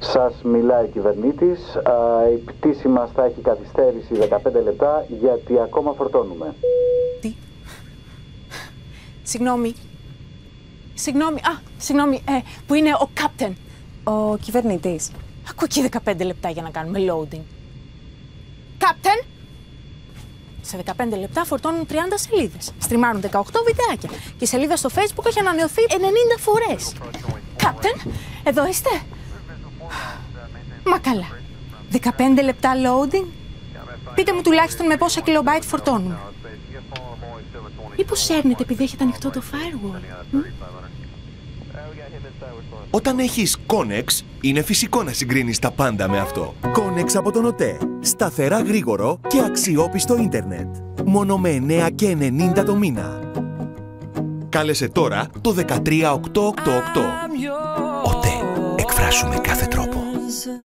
Σας μιλάει η κυβερνήτης. Η πτήση μας θα έχει καθυστέρηση 15 λεπτά γιατί ακόμα φορτώνουμε. Τι? Συγγνώμη. Συγγνώμη. Που είναι ο Captain. Ο κυβερνήτης. Ακούω εκεί 15 λεπτά για να κάνουμε loading. Captain! Σε 15 λεπτά φορτώνουν 30 σελίδες. Στριμάρουν 18 βιντεάκια. Και η σελίδα στο Facebook έχει ανανεωθεί 90 φορές. Captain, εδώ είστε? Μα καλά. 15 λεπτά loading. Πείτε μου τουλάχιστον με πόσα kilobyte φορτώνουν. Μήπως σέρνετε επειδή έχετε ανοιχτό το firewall. Όταν έχεις Connex, είναι φυσικό να συγκρίνεις τα πάντα με αυτό. Connex από τον ΟΤΕ. Σταθερά, γρήγορο και αξιόπιστο ίντερνετ. Μόνο με 9 και 90 το μήνα. Κάλεσε τώρα το 13888. ΟΤΕ. Εκφράσουμε κάθε τρόπο.